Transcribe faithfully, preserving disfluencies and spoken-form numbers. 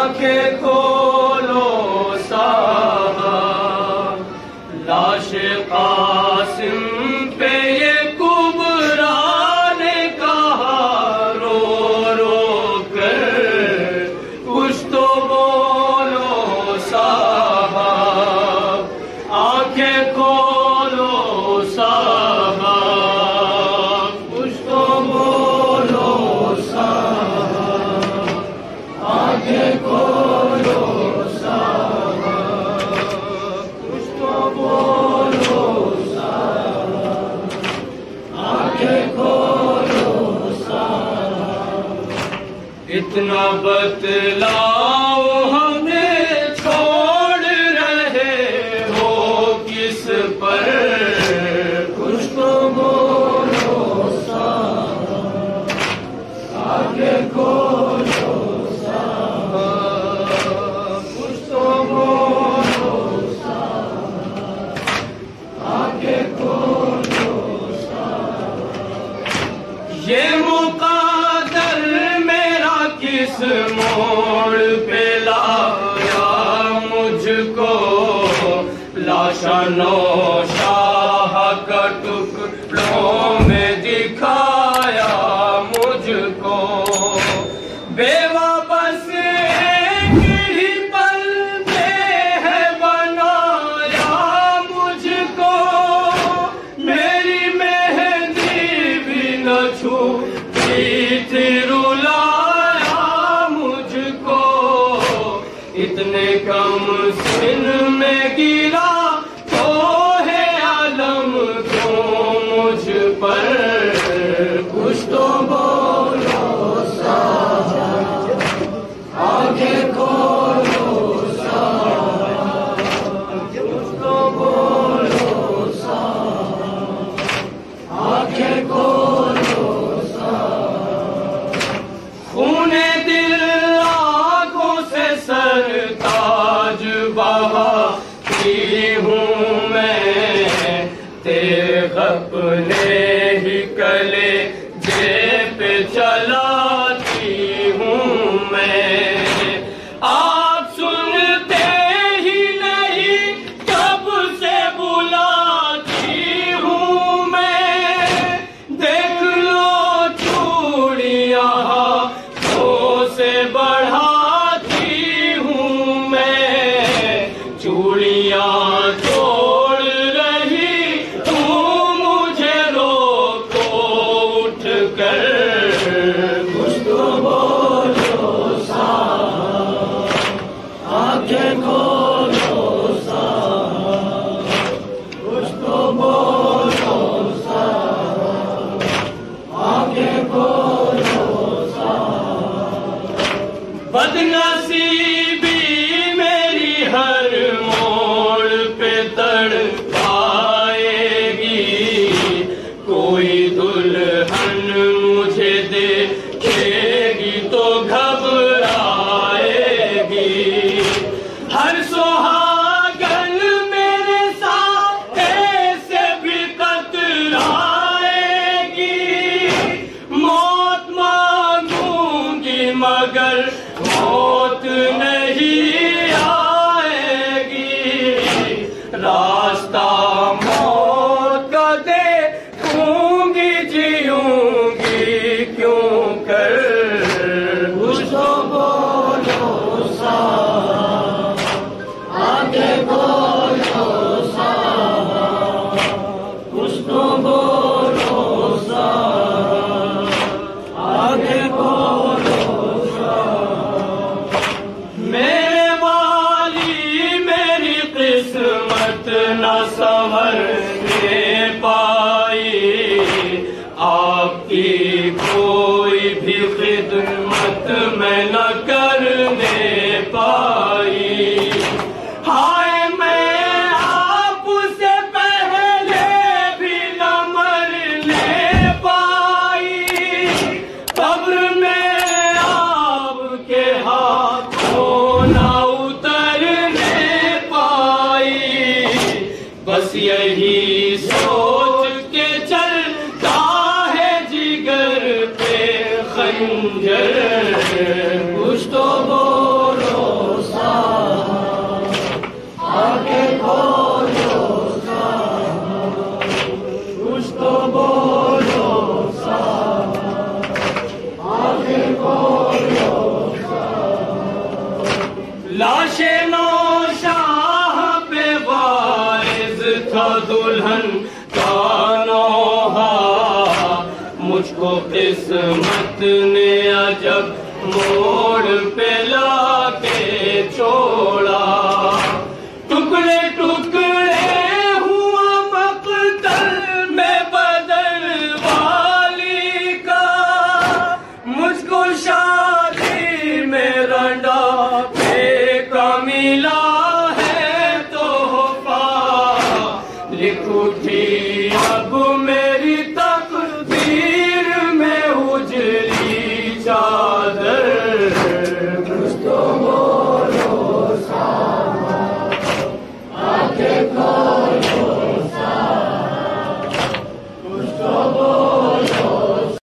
आंखें खोलो साहब, लाश कासिम पे ये कुबरा ने कहा रो रो कर, कुछ तो बोलो साहब, आंखें खोलो साहब, कुछ तो बोलो साहब, आंखें खोलो साहब, कुछ तो बोलो साहब, आंखें खोलो साहब। इतना बतलाओ हमें छोड़ रहे हो किस पर, कुछ तो बोलो साहब, आंखें खोलो साहब, कुछ तो बोलो साहब, आंखें खोलो साहब। ये मुक़द्दर मेरा किस मोड़ पे लाया मुझको, लाशा नौशाह का टुकड़ों में दिखाया मुझको, बेवापस एक ही पल में है बनाया मुझको, मेरी मेहंदी भी न छूटी थी रुलाया मुझको, इतने कम सिन में गिरा तो है आलम क्यों मुझ पर, कुछ तो बोलो साहब, आंखें खोलो साहब, कुछ तो बोलो साहब, आंखें खोलो साहब। खूने दिल आंखों से सरताज बहाती हूँ मैं, तेग अपने ही कले पे चलाती हूँ मैं, आप सुनते ही नहीं कब से बुलाती हूँ मैं, देख लो चूड़ियाँ हाथों से बढ़ाती हूँ मैं, चूड़ियाँ तोड़ रही तू मुझे रोको उठ कर, कुछ तो बोलो साहब, आंखें खोलो साहब, कुछ तो बोलो साहब, आंखें खोलो साहब। बदनसीबी मेरी हर मोड़ पे तड़पाएगी, कोई दुल्हन मुझे देखेगी तो घबराएगी, हर सुहागन मेरे साथ ऐसे भी कतराएगी, मौत मांगूंगी मगर मौत नहीं आएगी, रास्ता मौत का देखूंगी जीऊंगी क्यों कर, कुछ तो बोलो साहब, आंखें खोलो साहब, कुछ तो बोलो साहब, आंखें खोलो साहब। मेरे वाली मेरी किस्मत न संवरने पाई, आपकी कोई भी खिदमत मैं न करने पाई, हाय मैं आपसे पहले भी न मरने पाई, कब्र में आपके हाथों न उतरने पाई, बस यही सोच के चलता है जिगर पे खंजर, कुछ तो मुझको किस्मत ने अजब मोड़ पे लाके छोड़ा। टुकड़े टुकड़े हुआ मक़तल में बदल वाली का, मुझको शादी में रंडा फेंका मिला है तोहफा। लिख उठी अब मेरी तकदीर में उजली चाह।